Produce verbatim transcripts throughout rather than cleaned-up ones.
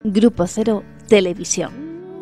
Grupo Cero Televisión.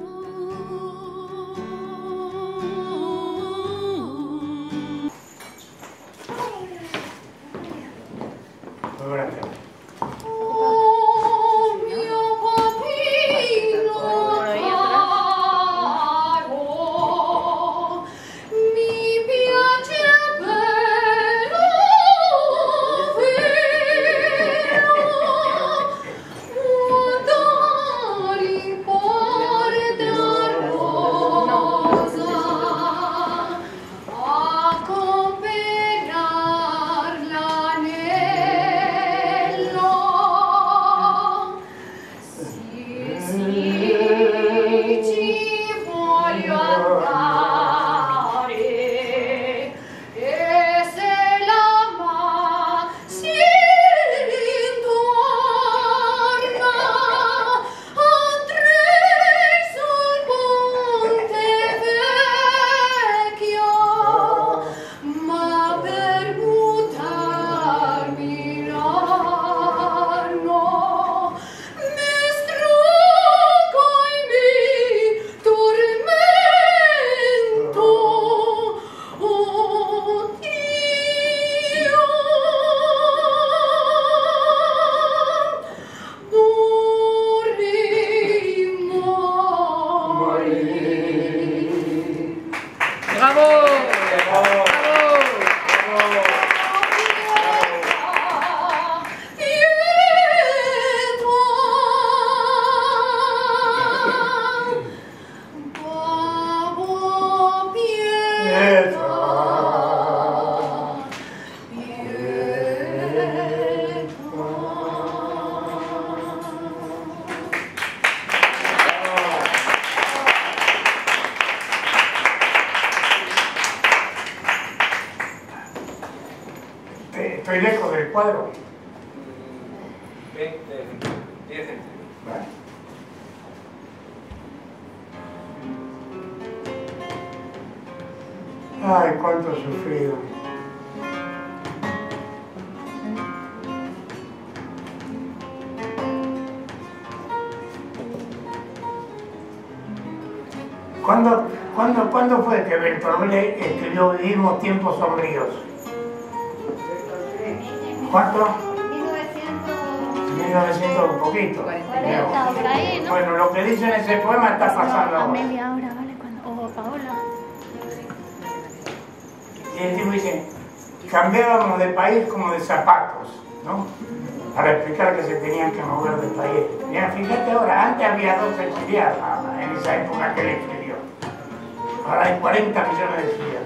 Estoy lejos del cuadro. veinte, diez centímetros. Vale. Ay, cuánto he sufrido. ¿Cuándo, cuándo, ¿Cuándo fue que Bertolone escribió Vivimos tiempos sombríos? ¿Cuánto? mil novecientos un poquito. cuarenta, por ahí, ¿no? Bueno, lo que dice en ese poema está pasando A ahora. media hora, ¿vale? Cuando, o Paola. Y el tipo dice, cambiábamos de país como de zapatos, ¿no? Para explicar que se tenían que mover de país. Mira, fíjate ahora, antes había dos exiliados en esa época que él escribió. Ahora hay cuarenta millones de exiliados.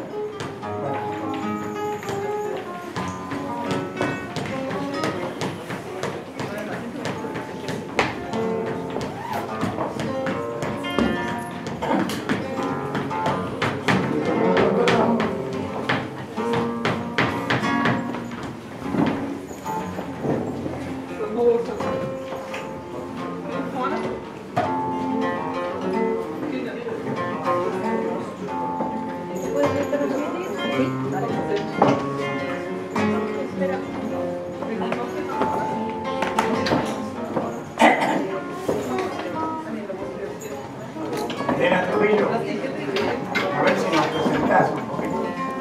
Elena Trujillo, a ver si nos presentás un poquito.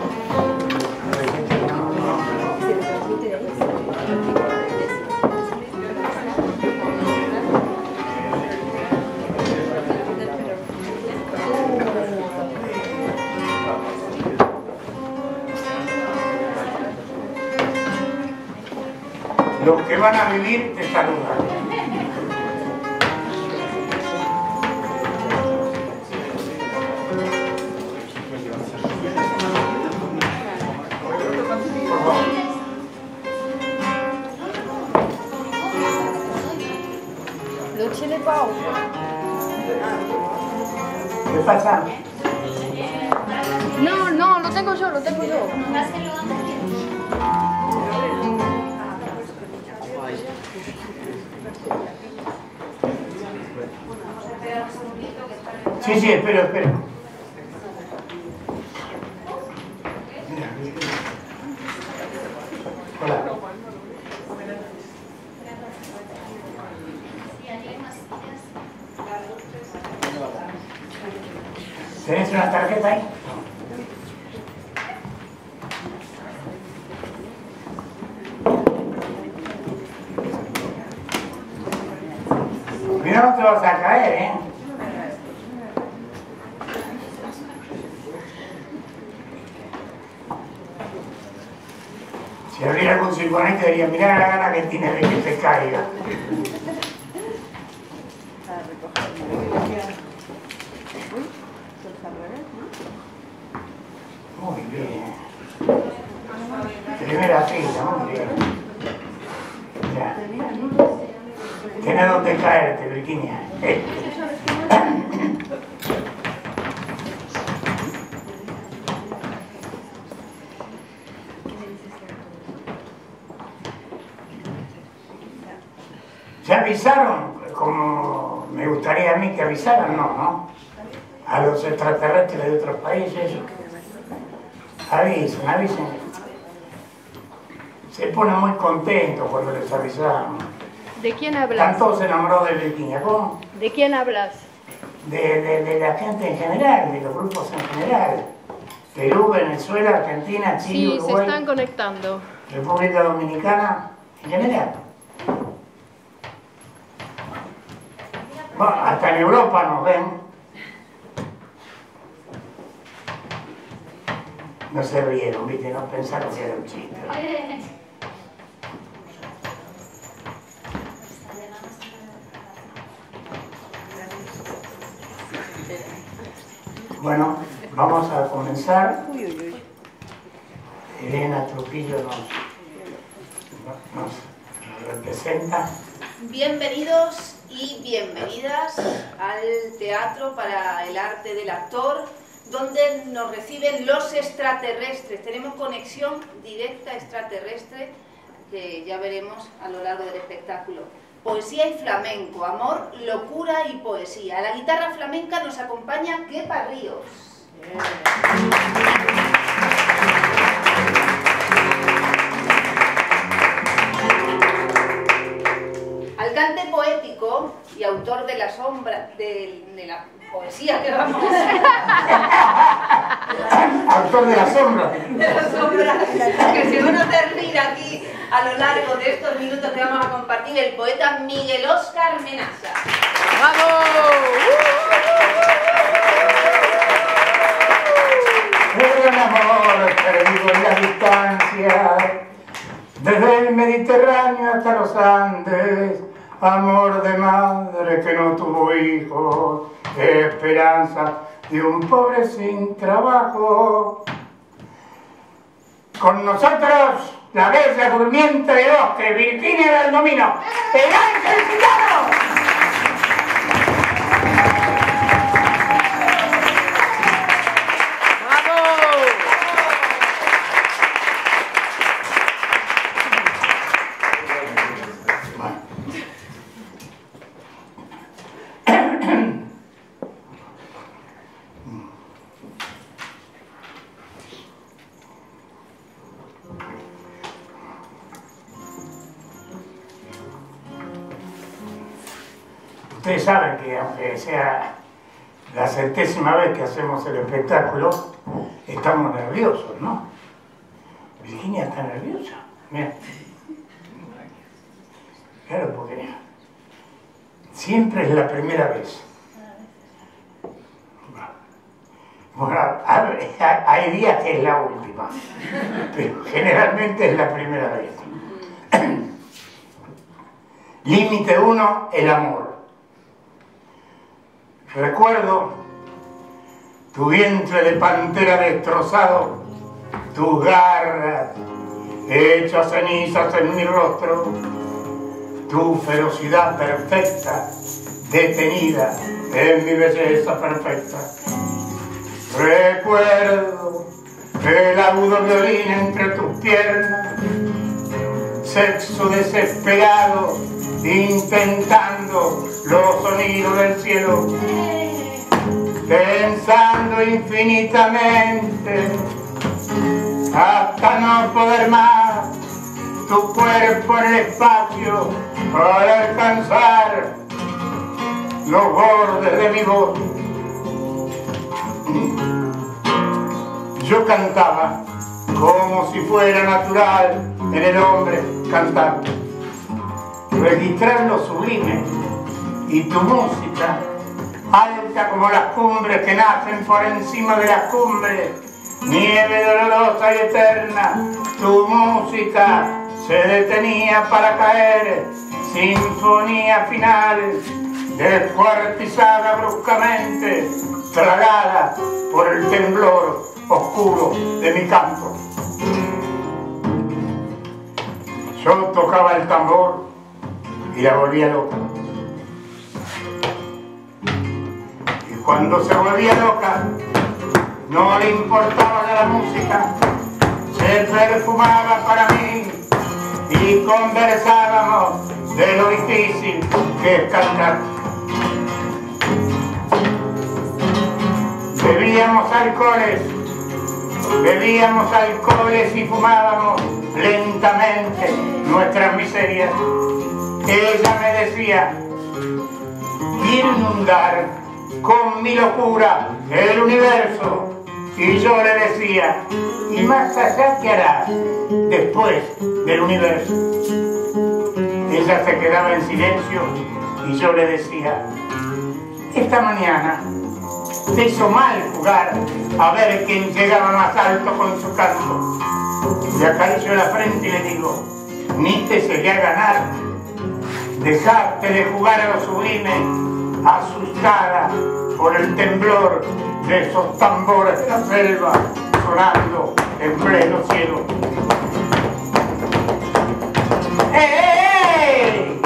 Los que van a vivir te saludan. Luce de Paola. ¿Qué pasa? No, no, lo tengo yo, lo tengo yo. Sí, sí, espero, espero. Hola. ¿Tenés una tarjeta ahí? Mira, no te vas a caer, ¿eh? Si abriera algún psicoanalista diría, mirá la gana que tiene de que se caiga. Muy bien. Primera fila, muy bien. Ya. Tienes donde caerte, Virginia. Eh. ¿Ya avisaron? Como me gustaría a mí que avisaran, no, ¿no? A los extraterrestres de otros países. Avisen, avisen. Se ponen muy contentos cuando les avisamos. ¿De quién hablas? Están todos enamorados de Virginia. ¿Cómo? ¿De quién hablas? De, de, de la gente en general, de los grupos en general. Perú, Venezuela, Argentina, Chile, Sí, Uruguay, se están conectando. República Dominicana, en general. Bueno, hasta en Europa nos ven. No se rieron, ¿viste? No pensaron que era un chiste. Bueno, vamos a comenzar. Elena Trujillo nos, nos representa. Bienvenidos y bienvenidas al Teatro para el Arte del Actor, donde nos reciben los extraterrestres. Tenemos conexión directa extraterrestre que ya veremos a lo largo del espectáculo. Poesía y flamenco, amor, locura y poesía. A la guitarra flamenca nos acompaña Kepa Ríos. Al cante poético y autor de la sombra, de, de la poesía que vamos Autor de la sombra. de la sombra, que se van a hacer rir aquí a lo largo de estos minutos que vamos a compartir, el poeta Miguel Óscar Menaza. Un amor perdido en la distancia, desde el Mediterráneo hasta los Andes, amor de madre que no tuvo hijos, esperanza de un pobre sin trabajo. Con nosotros, la bella durmiente de bosque, Virginia del Domino, el ángel gitano. Ustedes saben que aunque sea la centésima vez que hacemos el espectáculo, estamos nerviosos, ¿no? Virginia está nerviosa. Mira. Claro, porque siempre es la primera vez. Bueno, hay días que es la última, pero generalmente es la primera vez. Límite uno, el amor. Recuerdo tu vientre de pantera destrozado, tus garras hechas cenizas en mi rostro, tu ferocidad perfecta, detenida en mi belleza perfecta. Recuerdo el agudo violín entre tus piernas, sexo desesperado, intentando los sonidos del cielo, pensando infinitamente hasta no poder más, tu cuerpo en el espacio para alcanzar los bordes de mi voz. Yo cantaba como si fuera natural en el hombre cantar. Registrar lo sublime y tu música, alta como las cumbres que nacen por encima de las cumbres, nieve dolorosa y eterna, tu música se detenía para caer, sinfonía final, descuartizada bruscamente, tragada por el temblor oscuro de mi campo. Yo tocaba el tambor y la volvía loca. Y cuando se volvía loca, no le importaba de la música, se perfumaba para mí y conversábamos de lo difícil que es cantar. Bebíamos alcoholes, bebíamos alcoholes y fumábamos lentamente nuestras miserias. Ella me decía, quiero inundar con mi locura el universo. Y yo le decía, ¿y más allá qué harás después del universo? Ella se quedaba en silencio y yo le decía, esta mañana te hizo mal jugar a ver quién llegaba más alto con su canto. Le acaricio la frente y le digo, ni te llegué a ganar. Dejaste de jugar a lo sublime, asustada por el temblor de esos tambores de la selva sonando en pleno cielo. ¡Eh!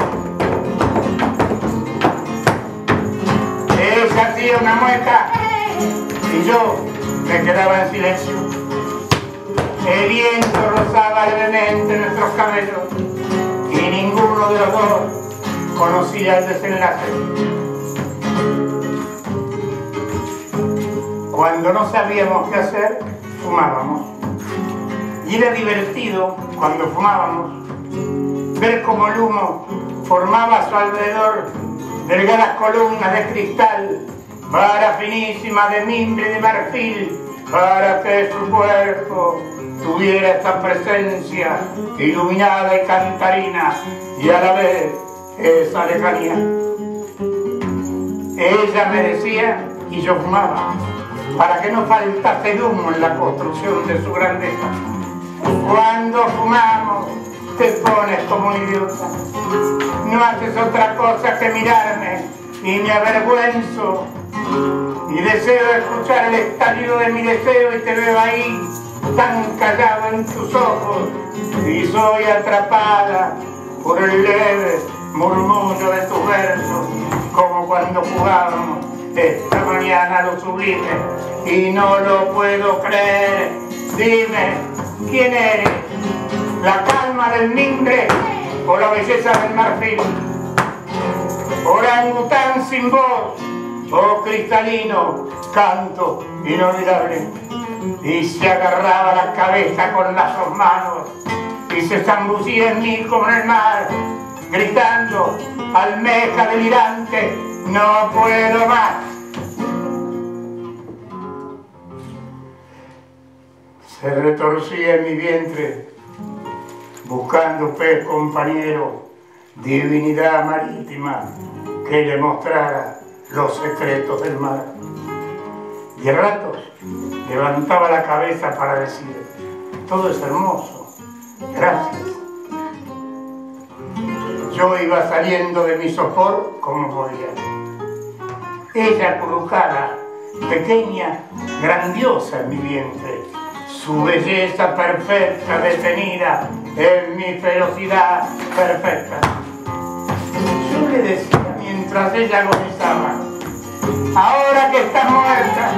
Ella hacía una mueca y yo me quedaba en silencio. El viento rozaba levemente nuestros cabellos y ninguno de los dos conocía el desenlace. Cuando no sabíamos qué hacer, fumábamos. Y era divertido, cuando fumábamos, ver cómo el humo formaba a su alrededor delgadas columnas de cristal, varas finísimas de mimbre y de marfil, para que su cuerpo tuviera esta presencia iluminada y cantarina y a la vez esa lejanía. Ella me decía y yo fumaba, para que no faltase el humo en la construcción de su grandeza. Cuando fumamos te pones como un idiota, no haces otra cosa que mirarme y me avergüenzo y deseo escuchar el estallido de mi deseo y te veo ahí tan callado en tus ojos y soy atrapada por el leve murmullo de tus versos, como cuando jugábamos esta mañana lo sublime y no lo puedo creer. Dime, ¿quién eres? ¿La calma del mimbre o la belleza del marfil? Orangután sin voz o cristalino canto inolvidable. Y se agarraba la cabeza con las dos manos y se zambullía en mí como en el mar, gritando, almeja delirante, no puedo más. Se retorcía en mi vientre, buscando pez compañero, divinidad marítima que le mostrara los secretos del mar. Y a ratos levantaba la cabeza para decir, todo es hermoso, gracias. Yo iba saliendo de mi sopor como podía. Ella acurrucada, pequeña, grandiosa en mi vientre, su belleza perfecta detenida en mi ferocidad perfecta. Yo le decía mientras ella agonizaba, ahora que está muerta,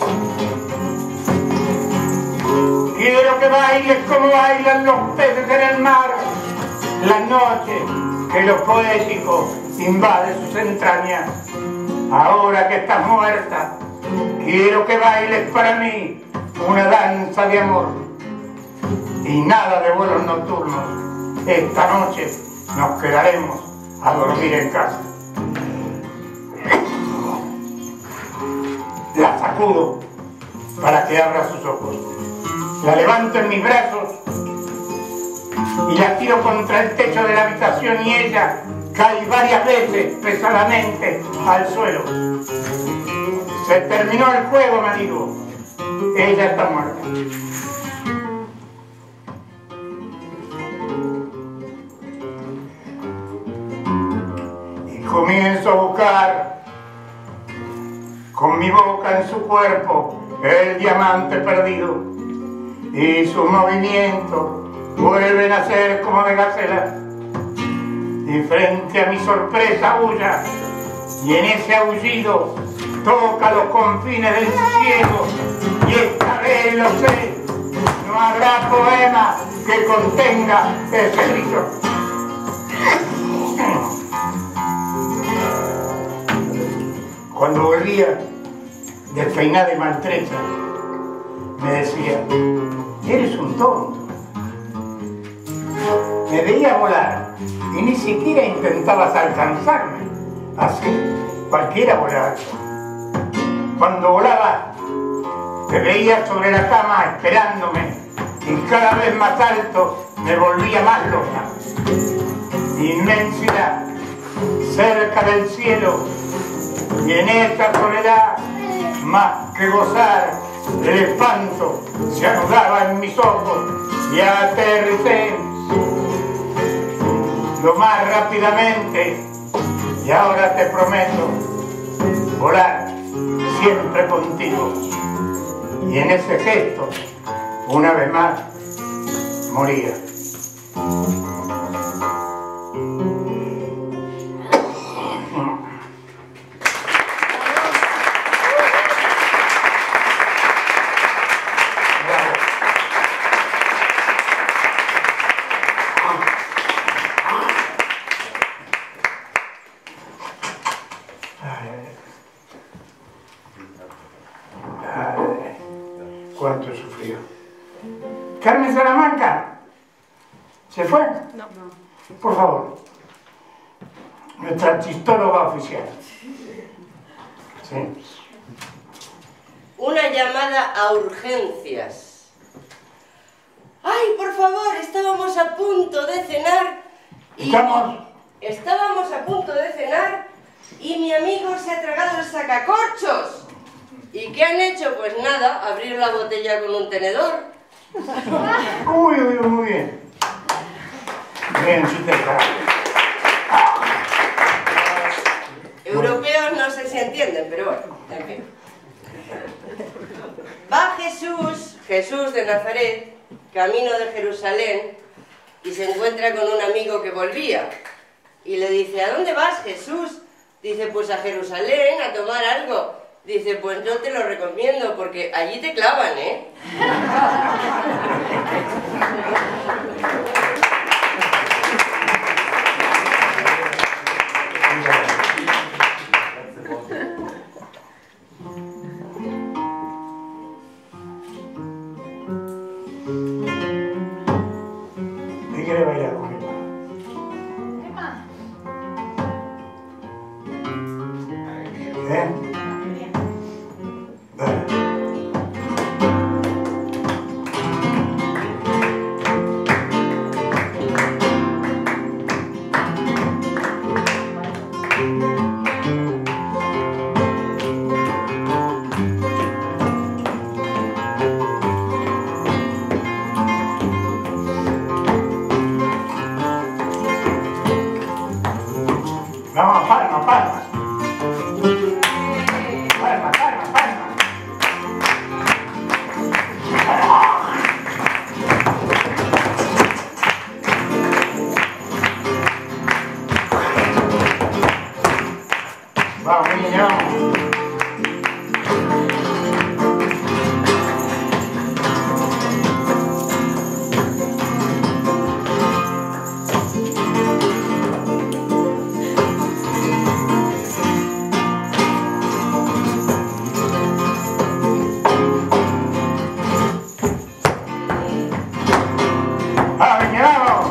quiero que bailes como bailan los peces en el mar, la noche que lo poético invade sus entrañas. Ahora que estás muerta, quiero que bailes para mí una danza de amor. Y nada de vuelos nocturnos, esta noche nos quedaremos a dormir en casa. La sacudo para que abra sus ojos. La levanto en mis brazos y la tiro contra el techo de la habitación y ella cae varias veces pesadamente al suelo. Se terminó el juego, me digo. Ella está muerta. Y comienzo a buscar con mi boca en su cuerpo el diamante perdido. Y sus movimientos vuelven a ser como de gacela. Y frente a mi sorpresa aúlla, y en ese aullido toca los confines del cielo. Y esta vez lo sé, no habrá poema que contenga ese grito. Cuando volvía despeinada y maltrecha, me decía: eres un tonto. Me veía volar y ni siquiera intentabas alcanzarme. Así cualquiera volaba. Cuando volaba, te veía sobre la cama esperándome y cada vez más alto me volvía más loca. Inmensidad, cerca del cielo, y en esta soledad, más que gozar, el espanto se anudaba en mis ojos y aterricé lo más rápidamente. Y ahora te prometo volar siempre contigo. Y en ese gesto, una vez más, moría. Cuánto sufrió. Carmen Salamanca, ¿se fue? No. Por favor, nuestra chistóloga oficial. Sí. Una llamada a urgencias. ¡Ay, por favor! Estábamos a punto de cenar y... ¿Estamos? Estábamos a punto de cenar y mi amigo se ha tragado el sacacorchos. ¿Y qué han hecho? Pues nada, abrir la botella con un tenedor. Uy, uy, uy, muy bien. Bien, sí te está. Europeos no sé si entienden, pero bueno, en fin. Va Jesús, Jesús de Nazaret, camino de Jerusalén, y se encuentra con un amigo que volvía. Y le dice: ¿a dónde vas, Jesús? Dice: pues a Jerusalén, a tomar algo. Dice: pues no te lo recomiendo porque allí te clavan, ¿eh? ¿Qué quiere bailar conmigo? ¿Eh? Dale. Vamos, palma, palma. Palma, palma, palma. Vamos, niño. ¡Vamos, niño, vamos!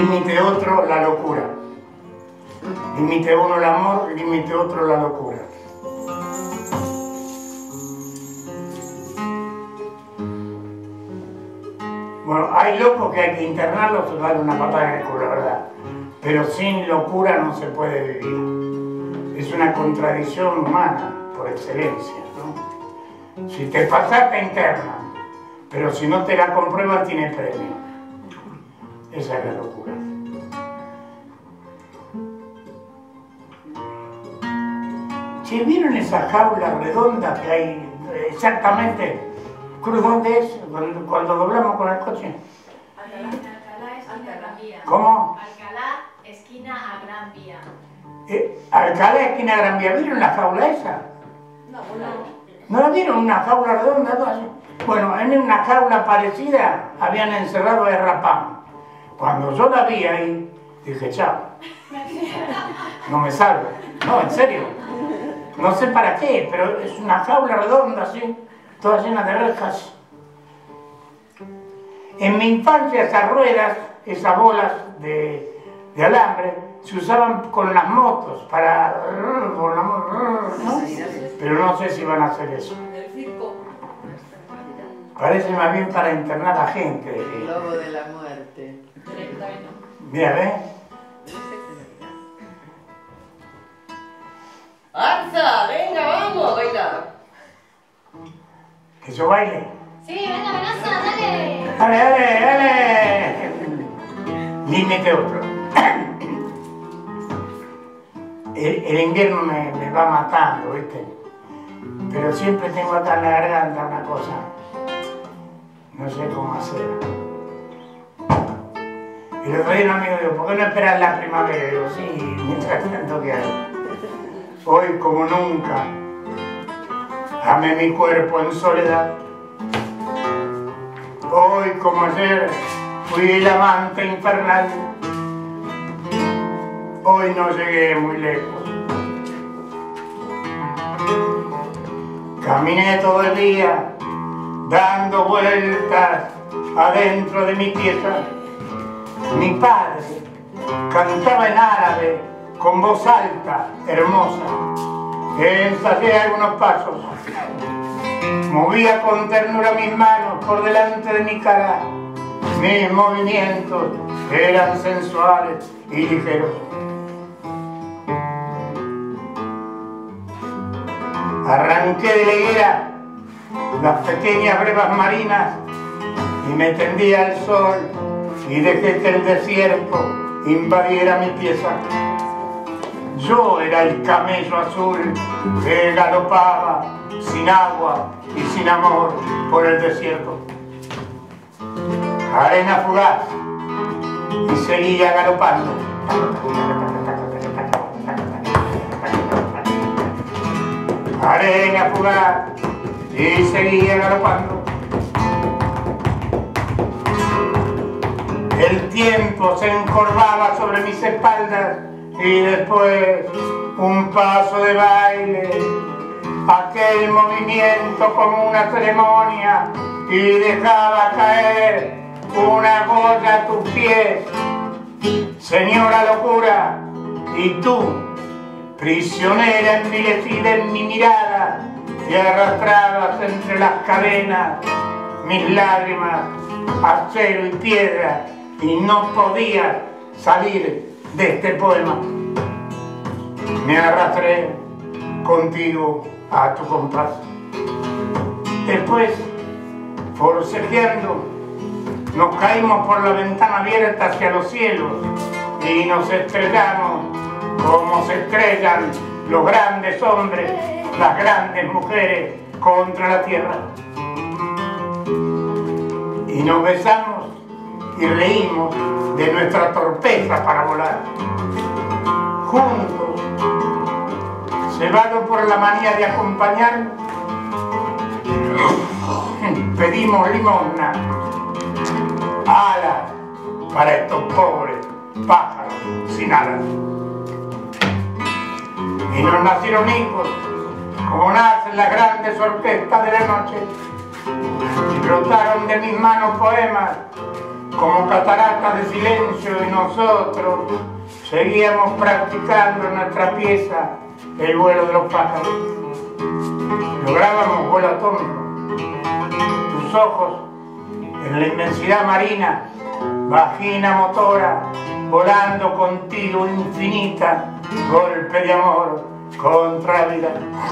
límite otro, la locura. Límite uno, el amor, límite otro, la locura. Bueno, hay locos que hay que internarlos o darle una patada en el culo, la verdad. Pero sin locura no se puede vivir. Es una contradicción humana por excelencia, ¿no? Si te pasas, te internan. Pero si no te la comprueban, tiene premio. Esa es la locura. ¿Sí vieron esas jaulas redondas que hay exactamente? ¿Cruz dónde es? Cuando, cuando doblamos con el coche. Alcalá, esquina Gran Vía. ¿Cómo? Alcalá, esquina a Gran Vía. Eh, Alcalá, esquina Gran Vía. ¿Vieron la jaula esa? No, no. ¿No la vieron? Una jaula redonda, todo así. Bueno, en una jaula parecida habían encerrado a Rapam. Cuando yo la vi ahí, dije, chao. No me salgo. No, en serio. No sé para qué, pero es una jaula redonda así, toda llena de rejas. En mi infancia esas ruedas, esas bolas de, de alambre, se usaban con las motos para... Con la moto, ¿no? Pero no sé si van a hacer eso. El circo. Parece más bien para internar a gente. El lobo de la muerte. Mira, ¿ves? ¡Arza! ¡Venga, vamos! ¡Baila! ¿Que yo baile? Sí, venga, Venaza, dale. ¡Dale, dale, dale! Límite otro. El, el invierno me, me va matando, ¿viste? Pero siempre tengo acá en la garganta una cosa. No sé cómo hacer. Y el otro día un amigo dijo, ¿por qué no esperas la primavera? Y digo, sí, mientras tanto que hay. Hoy como nunca, amé mi cuerpo en soledad. Hoy como ayer, fui el amante infernal. Hoy no llegué muy lejos. Caminé todo el día, dando vueltas adentro de mi pieza. Mi padre cantaba en árabe, con voz alta, hermosa. Ensayé algunos pasos. Movía con ternura mis manos por delante de mi cara. Mis movimientos eran sensuales y ligeros. Arranqué de la higuera las pequeñas brevas marinas y me tendí al sol y dejé que el desierto invadiera mi pieza. Yo era el camello azul que galopaba sin agua y sin amor por el desierto. Arena fugaz y seguía galopando. Arena fugaz y seguía galopando. El tiempo se encorvaba sobre mis espaldas y después un paso de baile, aquel movimiento como una ceremonia y dejaba caer una goya a tus pies. Señora locura, y tú, prisionera envilecida en mi mirada, te arrastrabas entre las cadenas mis lágrimas, acero y piedra, y no podías salir de este poema. Me arrastré contigo a tu compás. Después, forcejeando, nos caímos por la ventana abierta hacia los cielos y nos estrellamos como se estrellan los grandes hombres, las grandes mujeres contra la tierra. Y nos besamos y reímos de nuestra torpeza para volar. Juntos, cebados por la manía de acompañar, pedimos limosna, alas para estos pobres pájaros sin alas. Y nos nacieron hijos, como nacen las grandes orquestas de la noche, y brotaron de mis manos poemas como cataratas de silencio, y nosotros seguíamos practicando en nuestra pieza el vuelo de los pájaros. Lográbamos vuelo atómico. Tus ojos en la inmensidad marina, vagina motora, volando contigo infinita, golpe de amor contra la vida.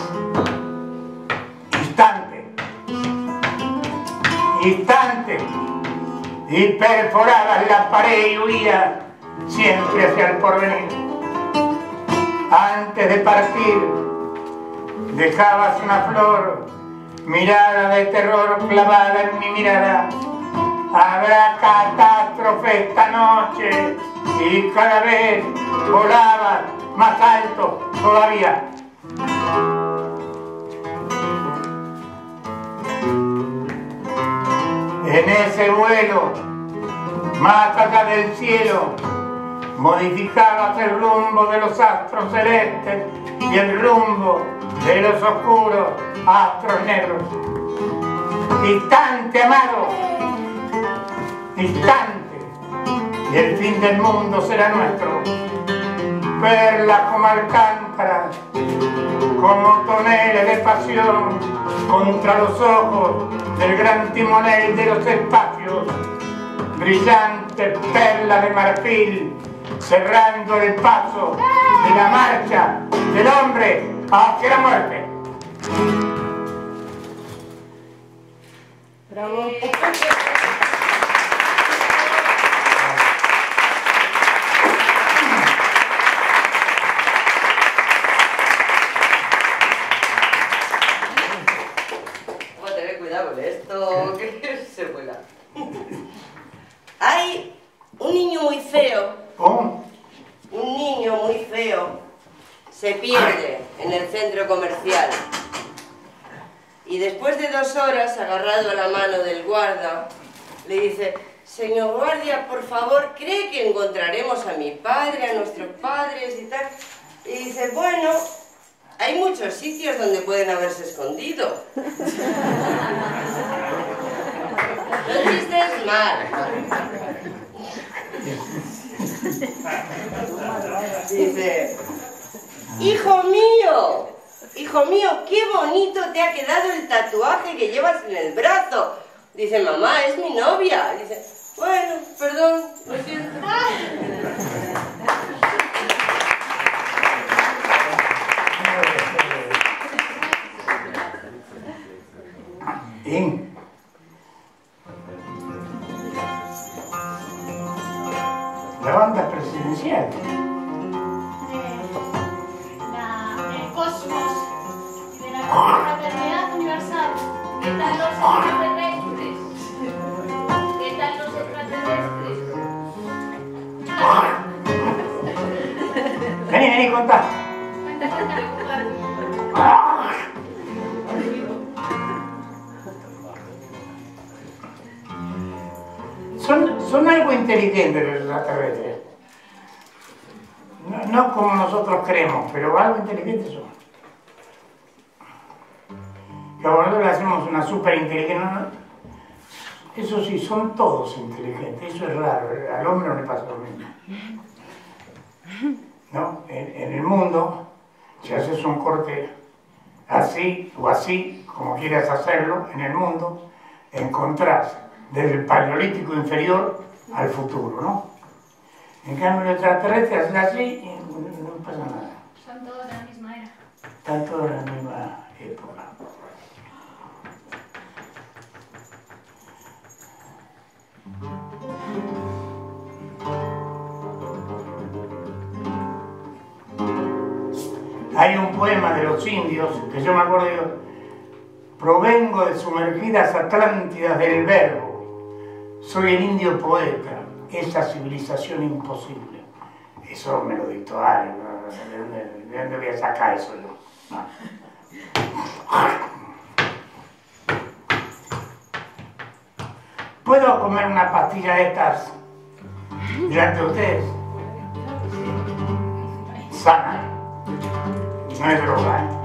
Instante, instante, y perforabas la pared y huías siempre hacia el porvenir. Antes de partir, dejabas una flor, mirada de terror clavada en mi mirada. Habrá catástrofe esta noche, y cada vez volabas más alto todavía. En ese vuelo, más allá del cielo, modificabas el rumbo de los astros celestes y el rumbo de los oscuros astros negros. Instante, amado, instante, y el fin del mundo será nuestro. Perlas como alcántaras, como toneles de pasión, contra los ojos del gran timonel de los espacios. Brillantes perlas de marfil, cerrando el paso de la marcha del hombre hacia la muerte. Bravo. Vamos a tener cuidado con esto, que se vuela. Hay un niño muy feo. ¿Cómo? Un niño muy feo se pierde en el centro comercial y después de dos horas, agarrado a la mano del guarda, le dice: señor guardia, por favor, ¿cree que encontraremos a mi padre, a nuestros padres y tal? Y dice: bueno, hay muchos sitios donde pueden haberse escondido. No chistes mal. Dice: hijo mío, hijo mío, qué bonito te ha quedado el tatuaje que llevas en el brazo. Dice: mamá, es mi novia. Dice: bueno, perdón, lo siento. ¿Y? La banda presidencial. La, del cosmos y de la fraternidad universal. ¿Qué tal los extraterrestres? ¿Qué tal los extraterrestres? Vení, vení, contá. Cuenta, cuenta. Son, son algo inteligentes los extraterrestres. No, no como nosotros creemos, pero algo inteligentes son. Que a nosotros le hacemos una súper inteligencia. No, no. Eso sí, son todos inteligentes. Eso es raro. Al hombre no le pasa lo mismo. ¿No? En, en el mundo, si haces un corte así o así, como quieras hacerlo, en el mundo, encontrás desde el paleolítico inferior al futuro, ¿no? En cambio, los extraterrestres hacen así y no, no pasa nada. Son todos de la misma era. Están todos en la misma época. Hay un poema de los indios que yo me acuerdo, digo: provengo de sumergidas Atlántidas del verbo, soy el indio poeta, esa civilización imposible. Eso me lo dictó alguien, ¿de dónde, de dónde voy a sacar eso yo? No. ¿Puedo comer una pastilla de estas delante de ustedes? Sana. No es droga, ¿eh?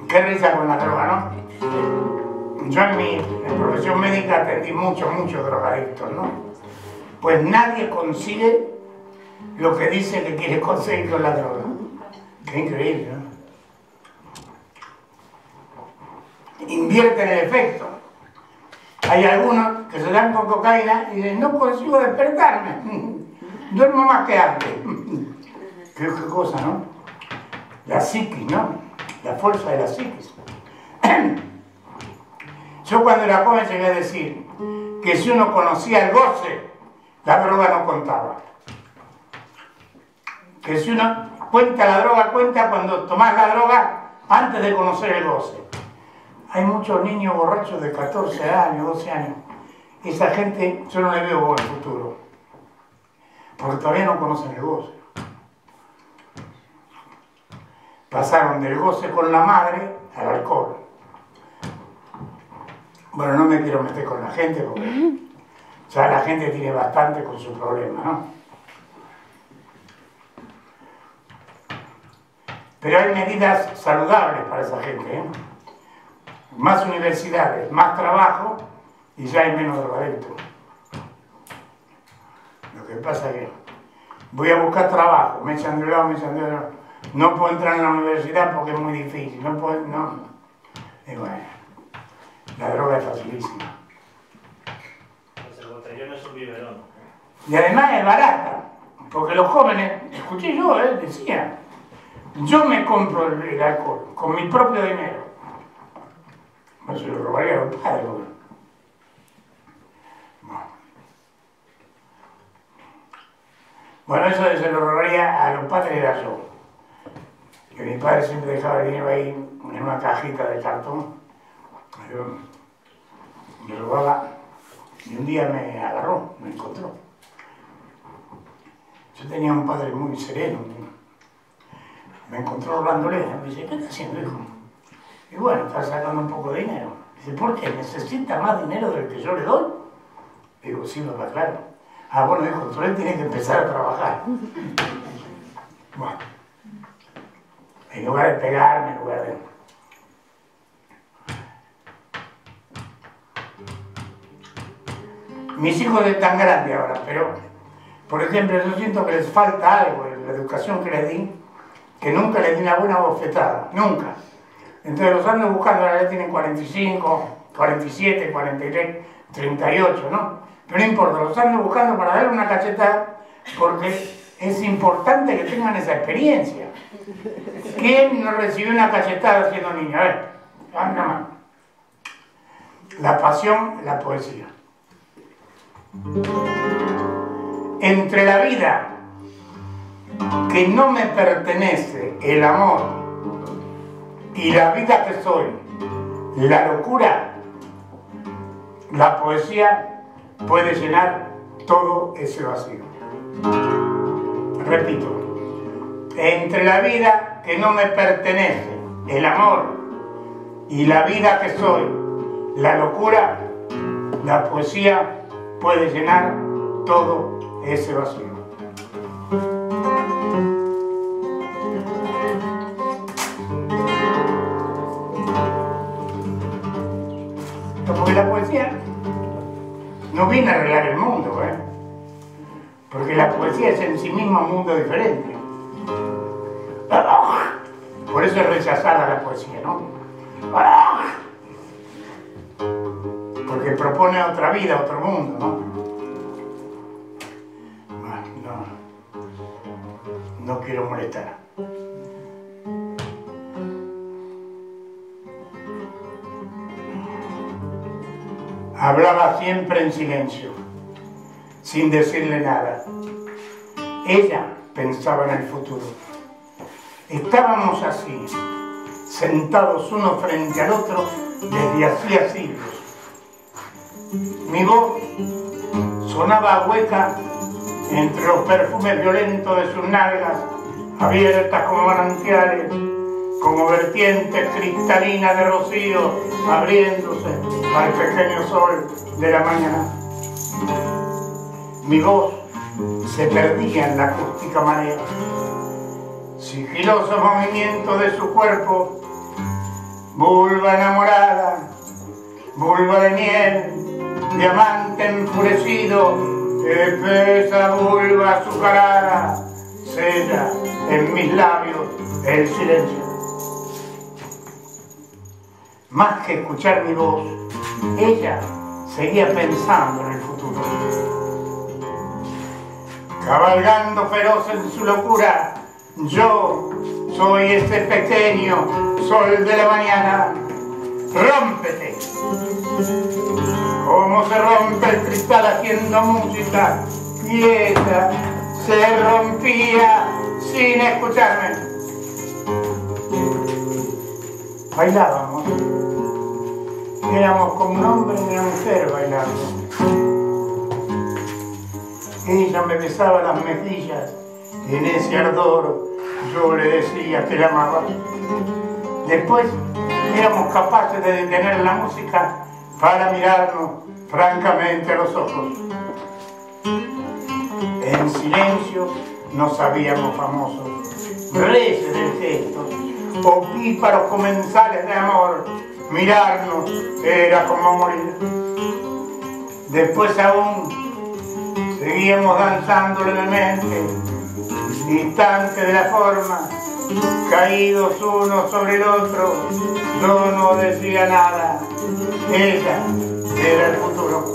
Qué risa con la droga, ¿no? Yo en mi en profesión médica atendí muchos, muchos drogadictos, ¿no? Pues nadie consigue lo que dice que quiere conseguir con la droga. Qué increíble, ¿no? Invierten el efecto. Hay algunos que se dan con cocaína y dicen, no consigo despertarme, duermo más que antes. Qué, qué cosa, ¿no? La psiquis, ¿no? La fuerza de la psiquis. Yo cuando era joven llegué a decir que si uno conocía el goce, la droga no contaba. Que si uno cuenta la droga, cuenta cuando tomás la droga antes de conocer el goce. Hay muchos niños borrachos de catorce años, doce años. Esa gente yo no le veo buen futuro, porque todavía no conocen el goce. Pasaron del goce con la madre al alcohol. Bueno, no me quiero meter con la gente porque ya la gente tiene bastante con su problema, ¿no? Pero hay medidas saludables para esa gente, ¿eh? Más universidades, más trabajo y ya hay menos drogadictos. Lo que pasa es que voy a buscar trabajo, me echan de un lado, me echan de otro. No puedo entrar en la universidad porque es muy difícil, no puedo, no. Y bueno, la droga es facilísima. Pues el botellón es un biberón. Y además es barata, porque los jóvenes, escuché yo, eh, decían, yo me compro el, el alcohol con mi propio dinero. No se lo robaría a los padres. Bueno. Bueno, eso de se lo robaría a los padres era yo. Que mi padre siempre dejaba el dinero ahí en una cajita de cartón. Yo me robaba y un día me agarró, me encontró. Yo tenía un padre muy sereno. Me encontró robándole. Me dice, ¿qué está haciendo, hijo? Y bueno, está sacando un poco de dinero. Dice, ¿por qué? ¿Necesita más dinero del que yo le doy? Digo, sí, papá, claro. Ah, bueno, hijo, entonces tiene que empezar a trabajar. Bueno, en lugar de pegarme, en lugar de... Mis hijos están grandes ahora, pero, por ejemplo, yo siento que les falta algo en la educación que les di, que nunca les di una buena bofetada, nunca. Entonces los ando buscando, ahora ya tienen cuarenta y cinco, cuarenta y siete, cuarenta y tres, treinta y ocho, ¿no? Pero no importa, los ando buscando para darle una cachetada porque es importante que tengan esa experiencia. ¿Quién no recibió una cachetada siendo niño? A ver, anda más. La pasión, la poesía. Entre la vida que no me pertenece, el amor, y la vida que soy, la locura, la poesía puede llenar todo ese vacío. Repito, entre la vida que no me pertenece, el amor, y la vida que soy, la locura, la poesía puede llenar todo ese vacío. Porque la poesía no viene a arreglar el mundo, ¿eh? Porque la poesía es en sí misma un mundo diferente. Por eso es rechazada la poesía, ¿no? Porque propone otra vida, otro mundo, ¿no? No, no quiero molestar. Hablaba siempre en silencio, sin decirle nada. Ella pensaba en el futuro. Estábamos así, sentados uno frente al otro desde hacía siglos. Mi voz sonaba hueca entre los perfumes violentos de sus nalgas, abiertas como manantiales, como vertientes cristalinas de rocío, abriéndose al pequeño sol de la mañana. Mi voz se perdía en la acústica marea. Sigilosos movimientos de su cuerpo vulva enamorada, vulva de miel, diamante enfurecido, espesa vulva azucarada, sella en mis labios el silencio. Más que escuchar mi voz, ella seguía pensando en el futuro. Cabalgando feroz en su locura, yo soy ese pequeño sol de la mañana. ¡Rómpete! Como se rompe el cristal haciendo música, y ella se rompía sin escucharme. Bailábamos. Éramos como un hombre y una mujer bailando. Ella me besaba las mejillas y en ese ardor yo le decía que la amaba. Después éramos capaces de detener la música para mirarnos francamente a los ojos. En silencio nos sabíamos famosos, reyes del gesto, opíparos comensales de amor. Mirarnos era como morir. Después aún seguíamos danzando levemente, distantes de la forma, caídos uno sobre el otro. Yo no decía nada. Ella era el futuro.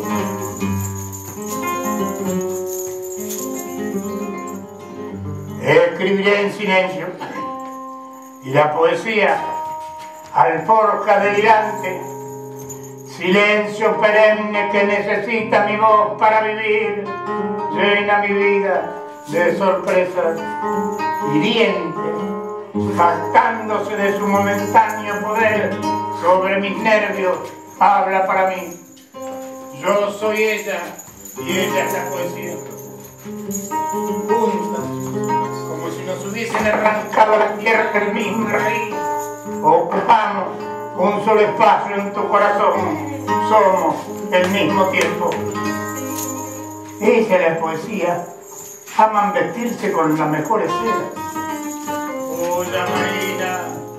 Escribiré en silencio, y la poesía, alforja delirante, silencio perenne que necesita mi voz para vivir, llena mi vida de sorpresas, hiriente, jactándose de su momentáneo poder sobre mis nervios, habla para mí. Yo soy ella y ella es la poesía. Juntas, como si nos hubiesen arrancado la tierra del mismo raíz, ocupamos un solo espacio en tu corazón, somos el mismo tiempo. Ella y la poesía aman vestirse con las mejores sedas. Olla marina,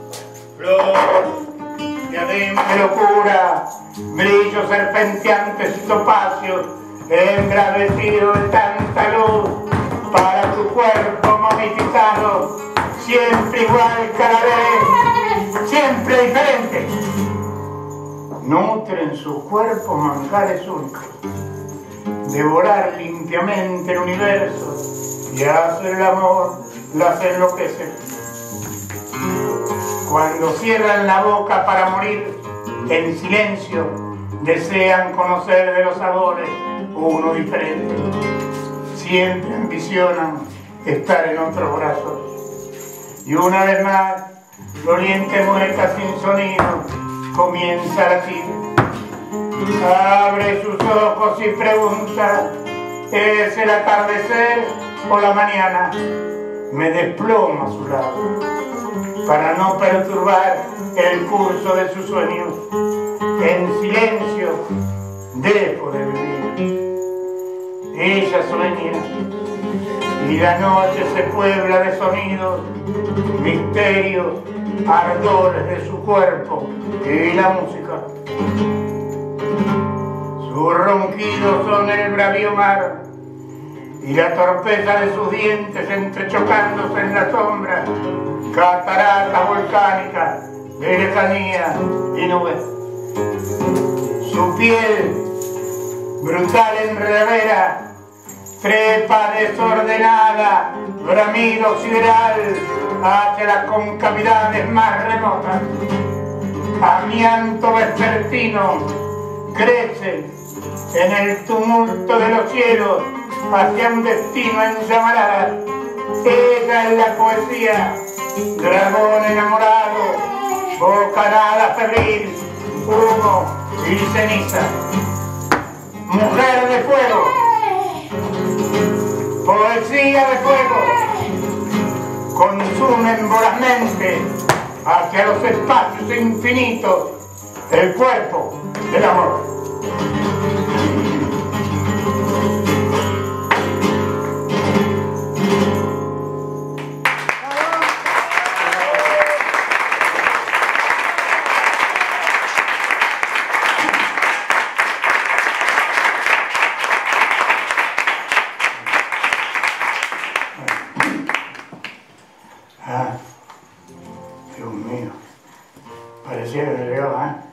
flor, diadema de locura, brillos serpenteantes y topacios, embravecido de tanta luz, para tu cuerpo momificado, siempre igual cada vez, siempre diferente. Nutren sus cuerpos manjares únicos, devorar limpiamente el universo y hacer el amor las enloquece. Cuando cierran la boca para morir, en silencio desean conocer de los sabores uno diferente. Siempre ambicionan estar en otros brazos. Y una vez más, doliente mueca sin sonido, comienza a latir. Abre sus ojos y pregunta, ¿es el atardecer o la mañana? Me desploma a su lado, para no perturbar el curso de sus sueños. En silencio dejo de vivir. Ella sueña y la noche se puebla de sonidos, misterios, ardores de su cuerpo y la música. Sus ronquidos son el bravío mar y la torpeza de sus dientes entrechocándose en la sombra, catarata volcánica de lejanía y nubes. Su piel, brutal enredadera, trepa desordenada, bramido sideral hacia las concavidades más remotas. Amianto vespertino crece en el tumulto de los cielos hacia un destino en llamadas. Ella es la poesía, dragón enamorado, bocanada febril, humo y ceniza. Mujer de fuego, poesía de fuego, consumen vorazmente hacia los espacios infinitos el cuerpo del amor. Parecía que me llegaba, ¿eh?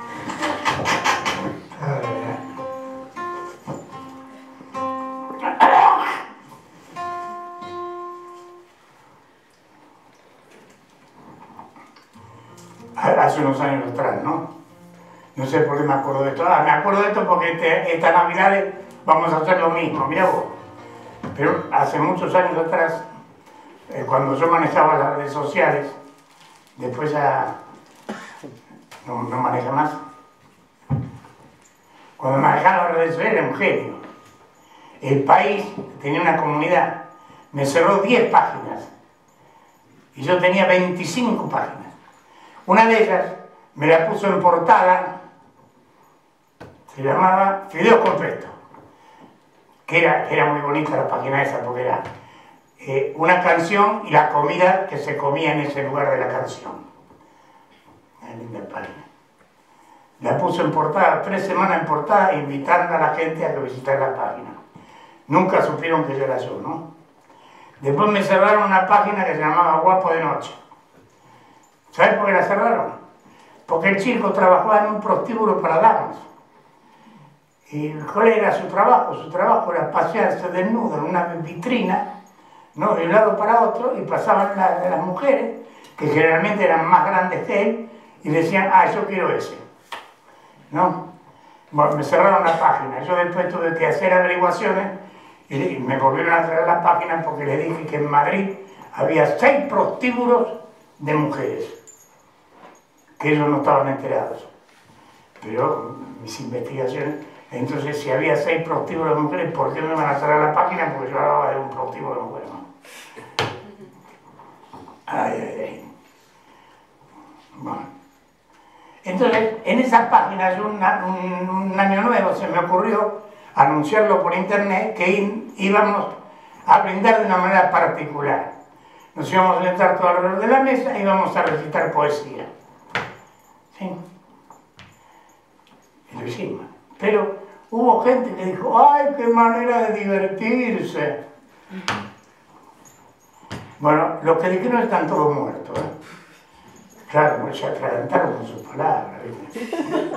Hace unos años atrás, ¿no? No sé por qué me acuerdo de esto. Ah, me acuerdo de esto porque este, esta Navidad vamos a hacer lo mismo, mira vos. Pero hace muchos años atrás, eh, cuando yo manejaba las redes sociales, después ya no, no maneja más. Cuando manejaba las redes sociales era un genio. El País tenía una comunidad, me cerró diez páginas y yo tenía veinticinco páginas. Una de ellas me la puso en portada, se llamaba Fideos con Pesto, que era, que era muy bonita la página esa, porque era eh, una canción y la comida que se comía en ese lugar de la canción. Una linda página. La puso en portada, tres semanas en portada, invitando a la gente a que visitara la página. Nunca supieron que yo era yo, ¿no? Después me cerraron una página que se llamaba Guapo de Noche. ¿Sabes por qué la cerraron? Porque el chico trabajaba en un prostíbulo para damas. ¿Y cuál era su trabajo? Su trabajo era pasearse desnudo en una vitrina, ¿no? De un lado para otro, y pasaban las, las mujeres, que generalmente eran más grandes que él, y decían, ah, yo quiero ese, ¿no? Bueno, me cerraron la página. Yo después tuve que hacer averiguaciones y me volvieron a cerrar la página porque le dije que en Madrid había seis prostíbulos de mujeres, que ellos no estaban enterados. Pero mis investigaciones, entonces si había seis prostíbulos de mujeres, ¿por qué me van a cerrar la página? Porque yo hablaba de un prostíbulo de mujeres, ¿no? Ay, ay, ay. Bueno. Entonces, en esa página, yo una, un, un año nuevo se me ocurrió anunciarlo por internet, que in, íbamos a brindar de una manera particular. Nos íbamos a sentar todos alrededor de la mesa y íbamos a recitar poesía. ¿Sí? Y lo hicimos. Pero hubo gente que dijo, ¡ay, qué manera de divertirse! Bueno, los que dijeron están todos muertos, ¿eh? Claro, se atragantaron con sus palabras, ¿viste?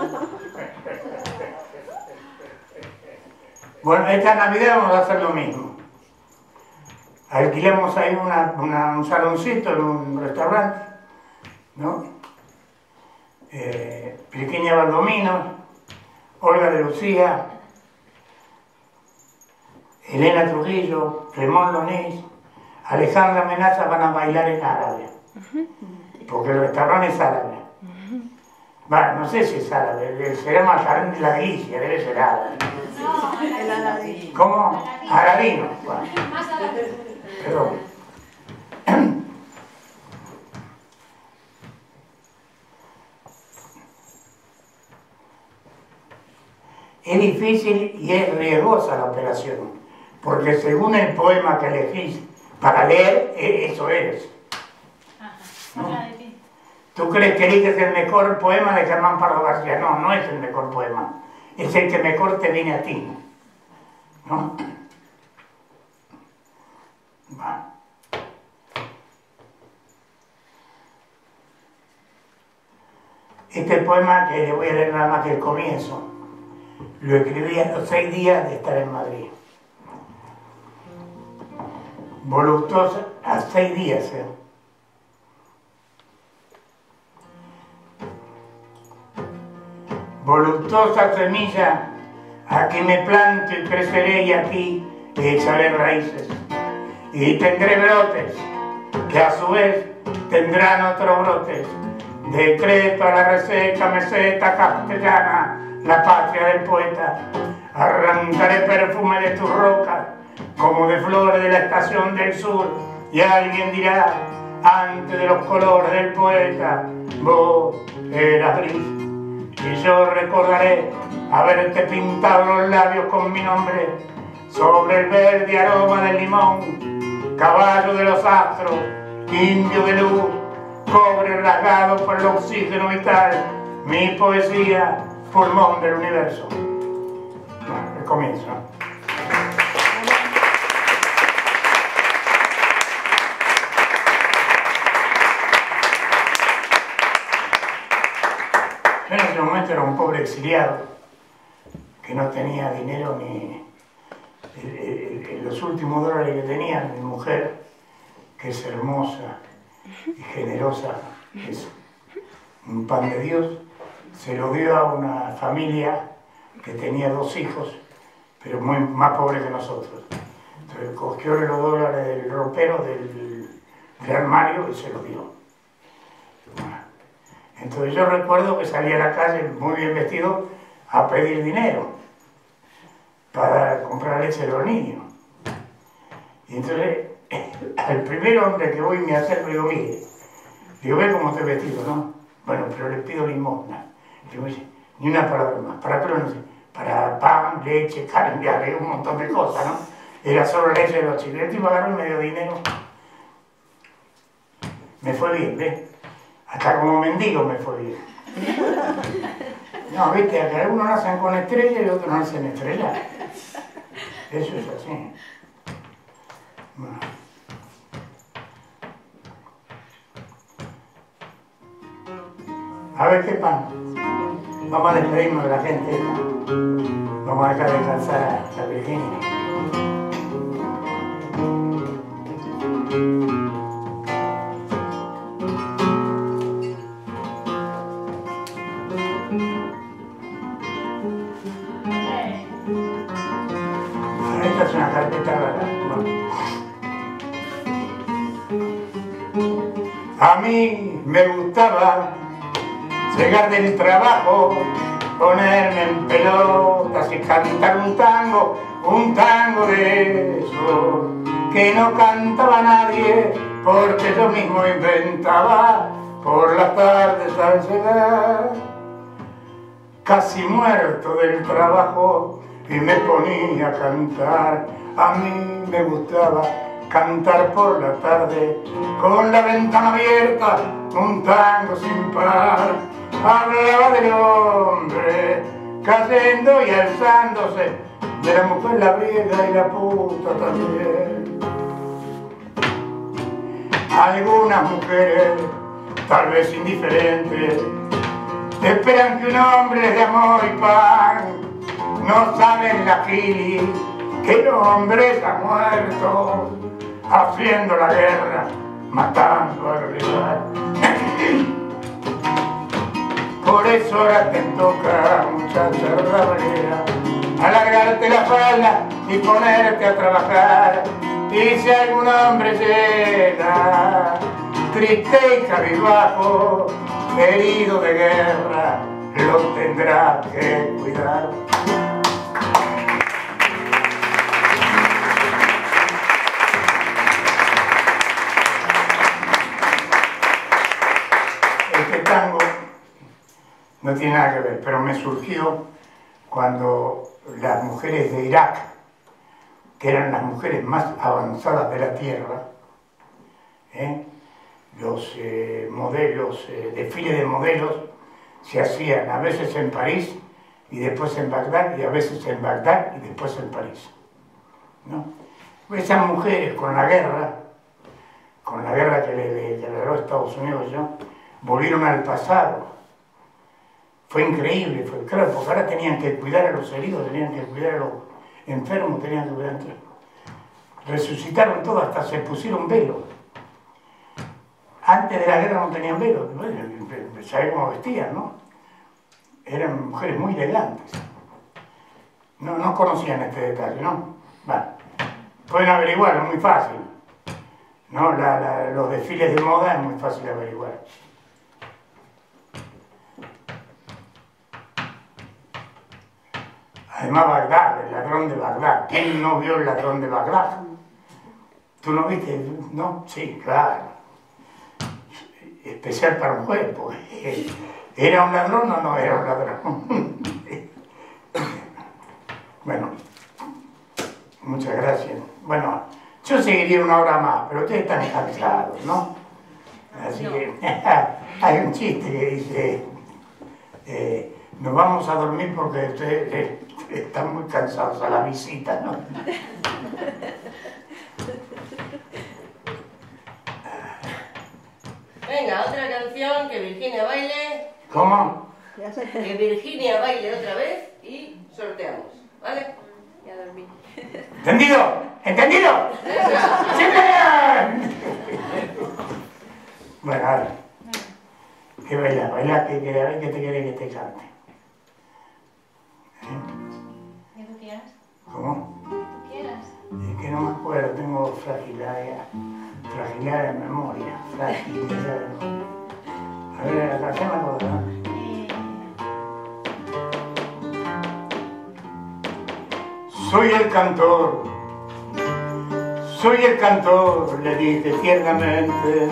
Bueno, esta Navidad vamos a hacer lo mismo. Alquilamos ahí una, una, un saloncito en un restaurante, ¿no? Eh, Pequeña Baldomino, Olga de Lucía, Elena Trujillo, Clemón Lonés, Alejandra Menaza van a bailar en árabe, porque el restaurante es árabe. Bueno, no sé si es árabe, será más jardín de la Galicia, debe ser árabe. No, el aladino. ¿Cómo? Aradino. Bueno. Más adelante. Perdón. Es difícil y es riesgosa la operación, porque según el poema que elegís para leer, eso eres. ¿No? ¿Tú crees que eliges el mejor poema de Germán Pardo García? No, no es el mejor poema. Es el que mejor te viene a ti, ¿no? Bueno. Este poema, que le voy a leer nada más que el comienzo, lo escribí a los seis días de estar en Madrid. Voluptuosa, a seis días, ¿eh? Voluptuosa semilla, aquí me planto y creceré y aquí echaré raíces y tendré brotes que a su vez tendrán otros brotes. Decreto a la reseca meseta castellana, la patria del poeta. Arrancaré perfume de tus rocas como de flores de la estación del sur, y alguien dirá antes de los colores del poeta, vos eras gris. Y yo recordaré haberte pintado los labios con mi nombre sobre el verde aroma del limón, caballo de los astros, indio de luz, cobre rasgado por el oxígeno vital, mi poesía, pulmón del universo. Bueno, el comienzo. ese momento era un pobre exiliado que no tenía dinero ni el, el, el, los últimos dólares que tenía. Mi mujer, que es hermosa y generosa, es un pan de Dios, se lo dio a una familia que tenía dos hijos, pero muy más pobre que nosotros. Entonces cogió los dólares del ropero del, del armario y se los dio. Entonces yo recuerdo que salí a la calle muy bien vestido a pedir dinero para comprar leche a los niños. Y entonces al primer hombre que voy me acerco y digo, mire, digo, ve cómo estoy vestido, ¿no? Bueno, pero le pido limosna. Digo, ni una palabra más. ¿Para qué lo no sé? Para pan, leche, carne, un montón de cosas, ¿no? Era solo leche de los chicos. El tipo agarró y me dio dinero. Me fue bien, ¿ves? Hasta como mendigo me fue bien. No, viste, acá algunos nacen con estrella y otros nacen estrellas. Eso es así. Bueno. A ver qué pan. Vamos a despedirnos de la gente esta. Vamos a dejar descansar a la Virginia. Esta es una carpeta rara. A mí me gustaba llegar del trabajo, ponerme en pelotas y cantar un tango, un tango de eso que no cantaba nadie, porque yo mismo inventaba por las tardes al llegar, casi muerto del trabajo, y me ponía a cantar. A mí me gustaba cantar por la tarde, con la ventana abierta, un tango sin par. Hablaba del hombre cayendo y alzándose, de la mujer la briega y la puta también. Algunas mujeres, tal vez indiferentes, esperan que un hombre les dé amor y pan. No saben la gili que el hombre está muerto, haciendo la guerra, matando al rival. Por eso ahora te toca, muchacha rabalera, alargarte la falda y ponerte a trabajar. Y si algún hombre llega, triste y cabizbajo, herido de guerra, lo tendrás que cuidar. Este tango no tiene nada que ver, pero me surgió cuando las mujeres de Irak, que eran las mujeres más avanzadas de la tierra, ¿eh? los eh, modelos, eh, desfiles de modelos se hacían a veces en París y después en Bagdad, y a veces en Bagdad y después en París, ¿no? Esas mujeres con la guerra, con la guerra que le, le, le ganó Estados Unidos, ¿no?, volvieron al pasado. Fue increíble, fue claro, porque ahora tenían que cuidar a los heridos, tenían que cuidar a los enfermos, tenían que cuidar a todos. Resucitaron todo, hasta se pusieron velo. Antes de la guerra no tenían velo, ¿sabés cómo vestían, no? Eran mujeres muy elegantes. No, no conocían este detalle, ¿no? Bueno, pueden averiguarlo, es muy fácil. ¿No? La, la, los desfiles de moda es muy fácil de averiguar. Además, Bagdad, el ladrón de Bagdad. ¿Quién no vio el ladrón de Bagdad? ¿Tú no viste? ¿No? Sí, claro. Especial para un juez, porque ¿era un ladrón o no era un ladrón? Bueno, muchas gracias. Bueno, yo seguiría una hora más, pero ustedes están cansados, ¿no? Así que hay un chiste que dice, eh, nos vamos a dormir porque ustedes eh, están muy cansados a la visita, ¿no? Venga, otra canción que Virginia baile. ¿Cómo? que Virginia baile otra vez y sorteamos, ¿vale? Ya dormí. ¿Entendido? ¿Entendido? ¡Sí, bueno, ahora. ¿Qué baila? ¿Baila? ¿Qué quiere? A ver, ¿qué te quiere que te cante? ¿Eh? ¿Qué tú quieras? ¿Cómo? ¿Tú quieras? Es que no me acuerdo, tengo fragilidad, fragilidad de memoria, fragilidad de memoria. A ver, la que me acuerdo, ¿no? Eh, Soy el cantor, soy el cantor, le dije tiernamente.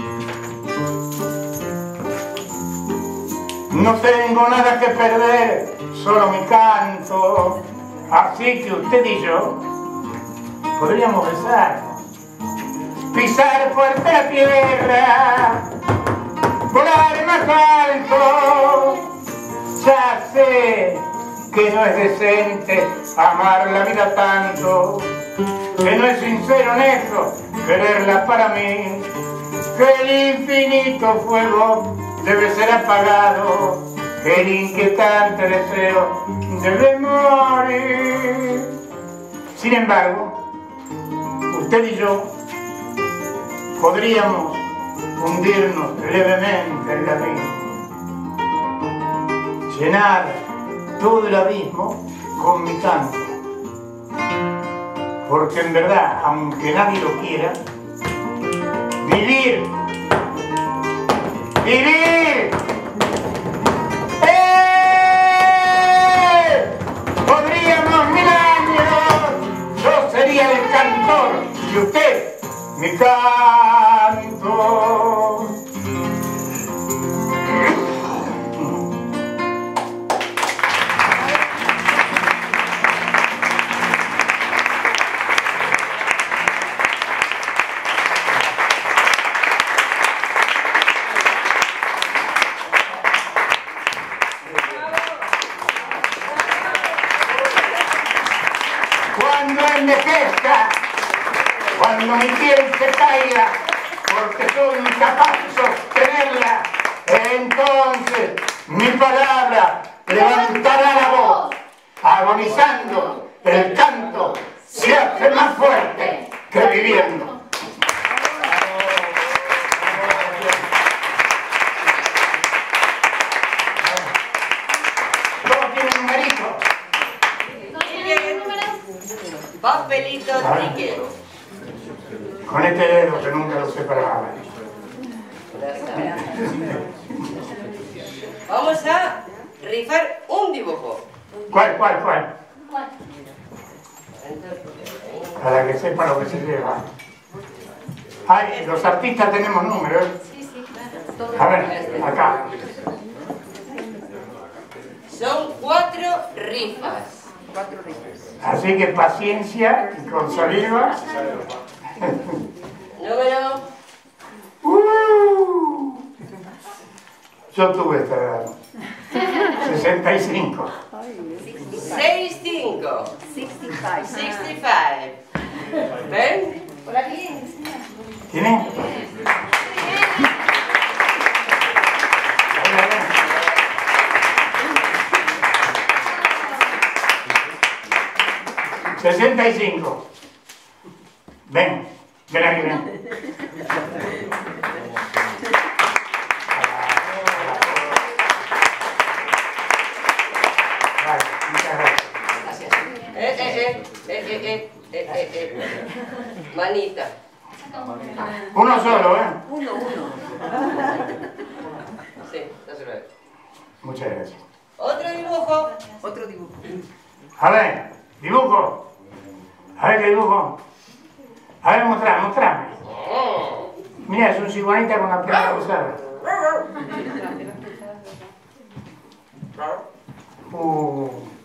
No tengo nada que perder, solo mi canto. Así que usted y yo podríamos besarnos, pisar fuerte la tierra, volar más alto. Ya sé que no es decente amar la vida tanto, que no es sincero en eso quererla para mí, que el infinito fuego debe ser apagado, que el inquietante deseo debe morir. Sin embargo, usted y yo podríamos hundirnos levemente en el abismo, llenar todo el abismo con mi canto, porque en verdad, aunque nadie lo quiera, vivir, vivir, ¡eh! Podríamos mil años, yo sería el cantor y usted mi canto. Cuando envejezca, cuando mi piel se caiga, porque soy incapaz de sostenerla, entonces mi palabra levantará la voz, agonizando, el canto se hace más fuerte que viviendo. Todos tienen numeritos. ¿No tienes número? Papelito, ticket. Con este dedo que nunca lo separaba. Vamos a rifar un dibujo. ¿Cuál, cuál, cuál? ¿Cuál? Para que sepa lo que se lleva. Ay, los artistas tenemos números. Sí, sí, claro. A ver, acá. Son cuatro rifas. Así que paciencia y con saliva. Número Uh, yo tuve esta edad. sesenta y cinco. sesenta y cinco. sesenta y cinco. ¿Ven? Por aquí. ¿Tiene? sesenta y cinco. Ven, ven aquí, ven. Vale, muchas gracias. Eh, eh, eh, eh, eh, eh, eh, eh, eh. Manita. Uno solo, ¿eh? Sí, dáselo a él. Muchas gracias. Otro dibujo. Otro dibujo. A ver, dibujo. A ver qué dibujo. A ver, mostrame, mostrame. Mira, es un ciguanita con la pierna cruzada. Uh,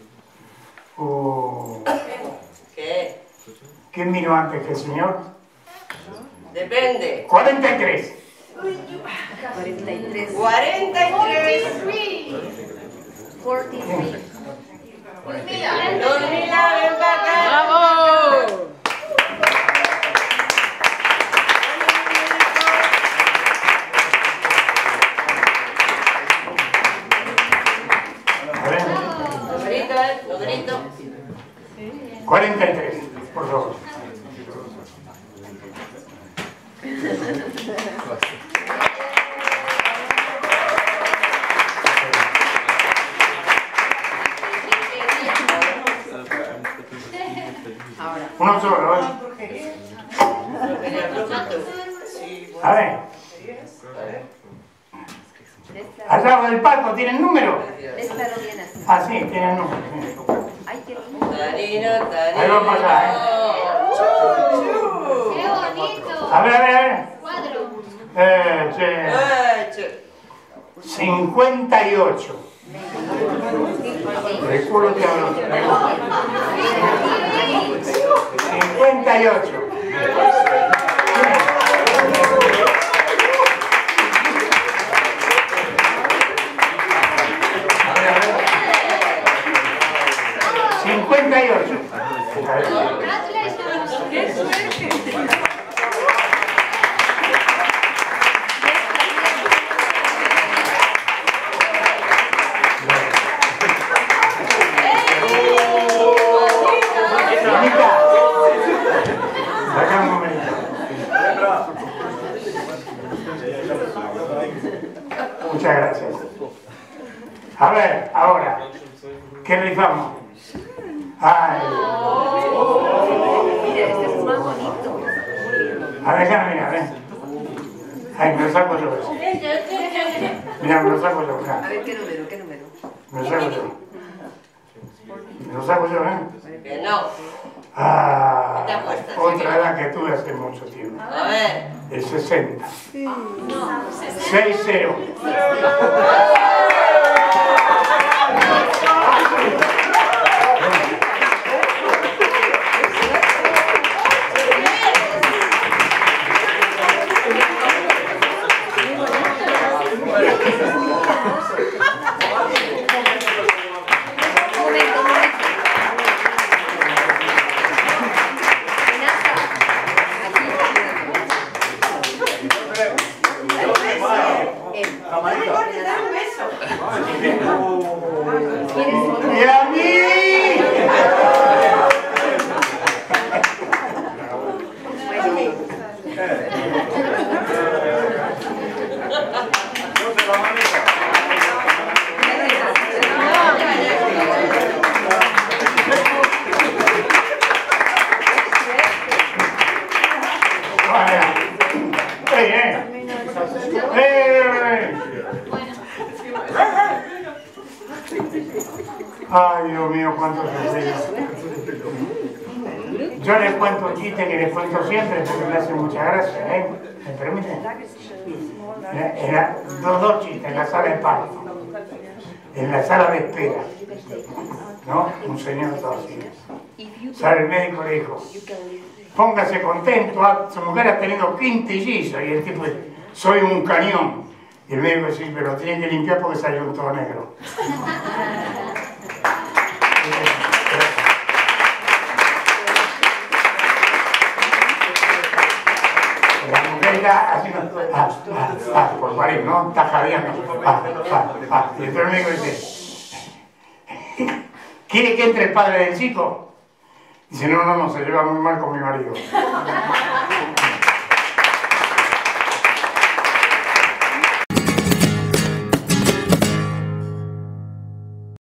uh. ¿Qué? ¿Quién vino antes que el señor? Depende. cuarenta y tres. cuarenta y tres. cuarenta y tres. cuarenta y tres. Dormila, ven para acá. ¡Bravo! cuarenta y tres, por favor. Uno solo, ¿eh? A ver. Al lado del palco, ¿tienen número? Ah, sí, tienen número. Tarino, tarino. Ahí va a pasar, ¿eh? ¡Qué bonito! A ver, a ver, a ver. Cuadro. Eh, che. Ay, che. cincuenta y ocho. El culo te habló. cincuenta y ocho. cincuenta y ocho. ¡Qué suerte! Saca un momento. Muchas gracias. A ver, ahora, ¿qué rifamos? Ay. Mira, este es más bonito. A ver, déjame mirar, ¿eh? Ay, me lo saco yo eso. Mira, me lo saco yo, mira. A ver, ¿qué número? ¿Qué número? Me lo saco yo. Me lo saco yo, ¿eh? Que no. Ah, ¿Qué te apuestas? otra edad que tuve hace mucho tiempo. A ver. El sesenta. seis cero. ¡Y a mí! Vaya. ¡Ey, eh! ¡Ey! Ay, Dios mío, cuánto sufrí. Yo les cuento un chiste que les cuento siempre porque me hace mucha gracia, ¿eh? ¿Me permiten? Era dos, dos chistes en la sala de parto, en la sala de espera, ¿no? Un señor todo así. Sale el médico y le dijo, póngase contento, su mujer ha tenido quintillizos, y el tipo dice, soy un cañón. Y el médico dice, pero lo tiene que limpiar porque salió un todo negro. La mujer está haciendo, ah, ah, ah, por parir, ¿no? Está jadeando. Ah, ah, ah. Y entonces el médico dice, ¿quiere que entre el padre del chico? Dice, no, no, no, se lleva muy mal con mi marido.